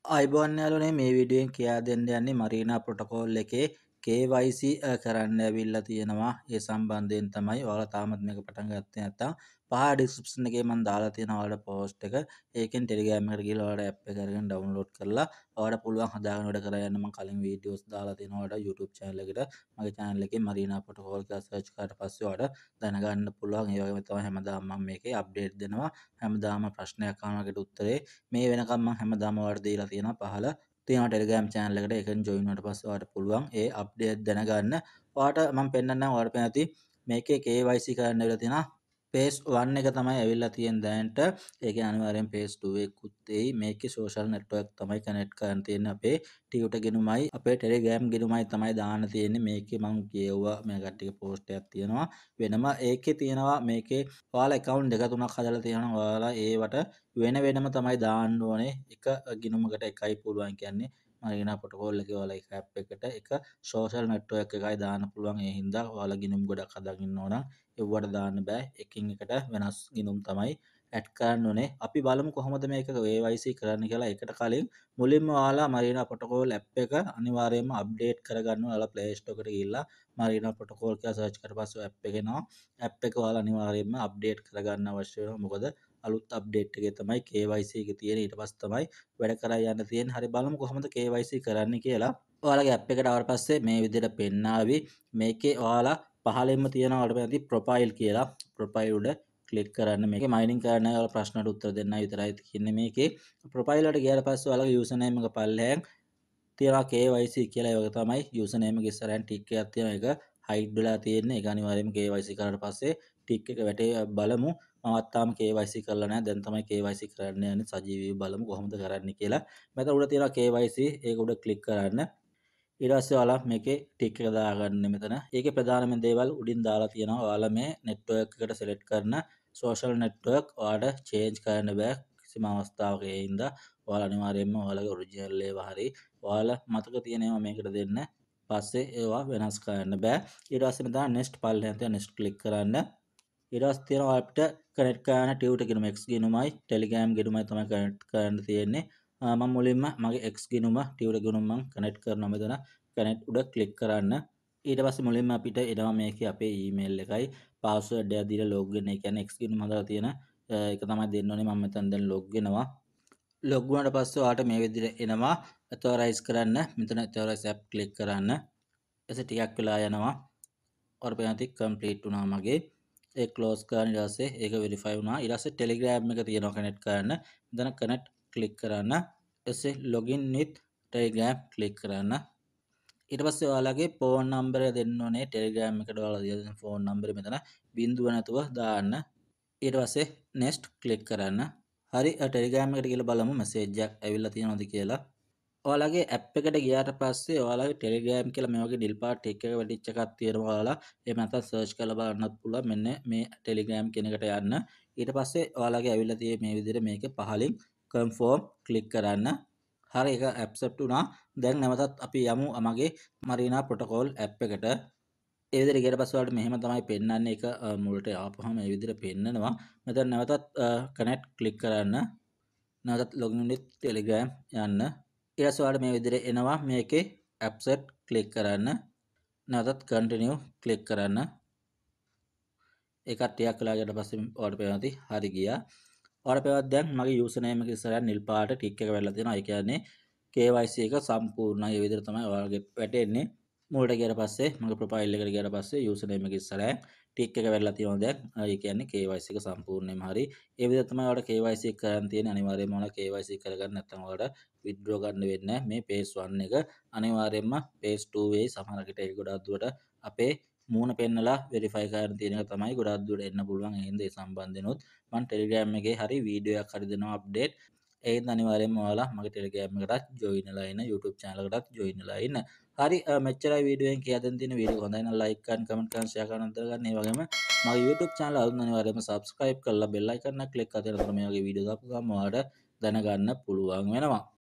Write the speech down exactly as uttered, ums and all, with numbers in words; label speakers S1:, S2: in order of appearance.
S1: අයිබෝන් යාළුවනේ මේ වීඩියෝෙන් කියා දෙන්න යන්නේ මරීනා ප්‍රොටෝකෝල් එකේ K Y C කරන්න ඇවිල්ලා තියෙනවා. ඒ සම්බන්ධයෙන් තමයි ඔයාලා තාමත් මේක පටන් ගත්තේ නැත්නම් පහ ඩිස්ක්‍රිප්ෂන් එකේ මම දාලා තියෙනවා ඔයාලට පෝස්ට් එක. ඒකෙන් Telegram එකට ගිහලා ඔයාලට app එක අරගෙන download කරලා ඔයාලට පුළුවන් හදාගෙන වැඩ කරලා යන්න. මම කලින් වීඩියෝස් දාලා තියෙනවා ඔයාලට YouTube channel එකට. මගේ channel එකේ මරීනා ප්‍රොටෝකෝල් කියලා search කරලා පස්සේ ඔයාලට දැනගන්න පුළුවන්. ඒ වගේම තමයි හැමදාම මම මේකේ update දෙනවා. හැමදාම ප්‍රශ්නයක් අහනකට උත්තරේ මේ වෙනකම් මම හැමදාම ඔයාලට දීලා තියෙනවා පහළ තියෙනවා Telegram channel එකට. ඒකෙන් join වුණාට පස්සේ ඔයාලට පුළුවන් ඒ update දැනගන්න. ඔයාලට මම පෙන්නන්නම් ඔයාලට පෙන්නති මේකේ K Y C කරන්න වෙලා තියෙනවා. phase one එක තමයි ඇවිල්ලා තියෙන දැනට. ඒකේ අනිවාර්යෙන් phase two එකකුත් එයි. මේකේ social network තමයි connect කරන්න තියෙන්නේ. අපේ Twitter ගෙනුමයි අපේ Telegram ගෙනුමයි තමයි දාන්න තියෙන්නේ. මේකේ මම කියවුවා මේ කට්ටියක post එකක් තියෙනවා. වෙනම ඒකේ තියෙනවා මේකේ ඔයාලා account දෙක තුනක් හදලා තියෙනවා. ඔයාලා ඒවට වෙන වෙනම තමයි දාන්න ඕනේ. එක ගිණුමකට එකයි පුළුවන් කියන්නේ මරීනා ප්‍රොටෝකෝල් එකේ ඔයාලා එක app එකට එක social network එකයි දාන්න පුළුවන්. ඒ හින්දා ඔයාලා ගිණුම් ගොඩක් හදාගෙන ඉන්නවා නම් ඒවට දාන්න බෑ. එකින් එකට වෙනස් ගිණුම් තමයි ඇඩ් කරන්න ඕනේ. අපි බලමු කොහොමද මේක K Y C කරන්න කියලා. ඒකට කලින් මුලින්ම ඔයාලා මරීනා ප්‍රොටෝකෝල් app එක අනිවාර්යයෙන්ම අප්ඩේට් කරගන්න ඕනේ. ඔයාලා Play Store එකට ගිහිල්ලා මරීනා ප්‍රොටෝකෝල් කියලා search කරලා පස්සේ app එක එනවා. app එක ඔයාලා අනිවාර්යයෙන්ම අප්ඩේට් කරගන්න අවශ්‍ය වෙනවා. මොකද අලුත් අප්ඩේට් එකේ තමයි K Y C එක තියෙන්නේ. ඊට පස්සේ තමයි වැඩ කරා යන්න තියෙන්නේ. හරි බලමු කොහොමද K Y C කරන්නේ කියලා. ඔයාලගේ app එකට ආවට පස්සේ මේ විදිහට පෙන්නාවි. මේකේ ඔයාලා පහළින්ම තියෙනවා ඔයාලට පෙන්නති ප්‍රොෆයිල් කියලා. ප්‍රොෆයිල් උඩ ක්ලික් කරන්න. මේකේ මයිනින් කරන්න ඔයාලා ප්‍රශ්නට උත්තර දෙන්න විතරයි තියෙන්නේ මේකේ. ප්‍රොෆයිල් වලට ගියාට පස්සේ ඔයාලගේ යූසර් නේම් එක පල්ලෙහෙන් තියෙනවා K Y C කියලා. ඒ වගේ තමයි යූසර් නේම් එක ඉස්සරහින් ටික් එකක් තියෙනවා. ඒක හයිඩ් වෙලා තියෙන්නේ. ඒක අනිවාර්යයෙන්ම K Y C කරාට පස්සේ ටික් එක වැටේ බලමු. මමත් තාම K Y C කරලා නැහැ. දැන් තමයි K Y C කරන්න යන්නේ. සජීවීව බලමු කොහොමද කරන්නේ කියලා. මෙතන උඩ තියෙනවා K Y C. ඒක උඩ ක්ලික් කරන්න. ඊට පස්සේ ඔයාලා මේකේ ටික් එක දාගන්න මෙතන. ඒකේ ප්‍රධානම දේවල් උඩින් දාලා තියෙනවා. ඔයාලා මේ network එකට select කරන social network ඔයාලට change කරන්න බෑ කිසිම අවස්ථාවක. ඒ හින්දා ඔයාලා අනිවාර්යයෙන්ම ඔයාලගේ original ඒවා හරි ඔයාලා මතක තියෙන ඒවා මේකට දෙන්න. පස්සේ ඒවා වෙනස් කරන්න බෑ. ඊට පස්සේ මෙතන next පල්ලෙහාන් තියෙන next ක්ලික් කරන්න. ඊට පස්සේ තියෙනවා අපිට connect කරන්න Twitter ගිණුම X ගිණුමයි Telegram ගිණුමයි තමයි connect කරන්න තියෙන්නේ. මම මුලින්ම මගේ X ගිණුම Twitter ගිණුම මම connect කරනවා. මෙතන connect උඩ ක්ලික් කරන්න. ඊට පස්සේ මුලින්ම අපිට එනවා මේකේ අපේ email එකයි password එක දීලා log වෙන්න. ඒ කියන්නේ X ගිණුම හදලා තියෙන එක තමයි දෙන්න ඕනේ. මම මෙතන දැන් log වෙනවා. log වුණාට පස්සේ ඔයාලට මේ විදිහට එනවා authorize කරන්න. මෙතන authorize app ක්ලික් කරන්න. එසේ ටිකක් වෙලා යනවා. ඔයාලට පේනවා complete වුණා මගේ. ඒ close කරන්න. ඊට පස්සේ ඒක verify වුණා. ඊට පස්සේ Telegram එක තියෙනවා connect කරන්න. මෙතන connect ක්ලික් කරන්න. එසේ login with Telegram ක්ලික් කරන්න. ඊට පස්සේ ඔයාලගේ phone number එක දෙන්න ඕනේ. Telegram එකට ඔයාලා දීලා තියෙන phone number එක මෙතන බිංදුව නැතුව දාන්න. ඊට පස්සේ next ක්ලික් කරන්න. හරි Telegram එකට ගිහලා බලමු message එකක් ඇවිල්ලා තියෙනවද කියලා. ඔයාලගේ app එකට ගියාට පස්සේ ඔයාලගේ Telegram කියලා මේ වගේ නිල් පාට ටික එක වැටිච්ච එකක් තියෙනවා. ඔයාලා එහෙම නැත්නම් search කරලා බලන්නත් පුළුවන්. මෙන්න මේ Telegram කියන එකට යන්න. ඊට පස්සේ ඔයාලගේ ඇවිල්ලා තියෙන මේ විදිහට මේකේ පහලින් confirm ක්ලික් කරන්න. හරි ඒක accept වුණා. දැන් නැවතත් අපි යමු මගේ මරීනා ප්‍රොටෝකෝල් app එකට. ඒ විදිහට ගියට පස්සේ ඔයාලට මෙහෙම තමයි පෙන්වන්නේ. ඒක මුලට ආපුවාම මේ විදිහට පෙන්නනවා. මෙතන නැවතත් connect ක්ලික් කරන්න. නැවතත් login with Telegram යන්න. ඊට පස්සේ ඔයාලට මේ විදිහට එනවා මේකේ accept ක්ලික් කරන්න. නැවතත් continue ක්ලික් කරන්න. ඒක ටිකක් වෙලා ගියට පස්සේ ඔයාලට පේනවා හරි ගියා. ඔයාලට පේනවා දැන් මගේ user name එක ඉස්සරහින් නිල් පාට ටික් එක වෙලා තියෙනවා. ඒ කියන්නේ K Y C එක සම්පූර්ණයි. ඒ විදිහට තමයි ඔයාලගේ වැටෙන්නේ. මුලට ගියට පස්සේ මගේ ප්‍රොෆයිල් එකට ගියට පස්සේ user name එක ඉස්සරහින් ටික් එක වෙලා තියෙනවා දැන්. ඒ කියන්නේ K Y C එක සම්පූර්ණයෙන්ම හරි. ඒ විදිහට තමයි ඔයාලට K Y C එක කරන්න තියෙන්නේ. අනිවාර්යයෙන්ම ඔයාලා K Y C කරගන්න නැත්නම් ඔයාලට withdraw ගන්න වෙන්නේ නැහැ. මේ phase one එක අනිවාර්යයෙන්ම phase two වෙයි. සමහරකට ඒක ගොඩාක් දුරට අපේ මූණ පෙන්නලා verify කරන්න තියෙන එක තමයි ගොඩාක් දුරට එන්න පුළුවන්. ඒ හින්දා ඒ සම්බන්ධෙනොත් මම Telegram එකේ හරි වීඩියෝ එකක් හරි දෙනවා අප්ඩේට්. ඒ හින්දා අනිවාර්යයෙන්ම ඔයාලා මගේ Telegram එකටත් join වෙලා ඉන්න. YouTube channel එකටත් join වෙලා ඉන්න. හරි මෙච්චරයි වීඩියෝ එකෙන් කියලා දෙන්න තියෙන. වීඩියෝ හොඳයි නම් like කරන්න, comment කරන්න, share කරන්න අතර ගන්න. ඒ වගේම මගේ YouTube channel අලුත් අනිවාර්යයෙන්ම subscribe කරලා bell icon එක click කරලා තියෙනවා. මේ වගේ වීඩියෝ දාපු ගමන් ඔයාලට දැනගන්න පුළුවන් වෙනවා.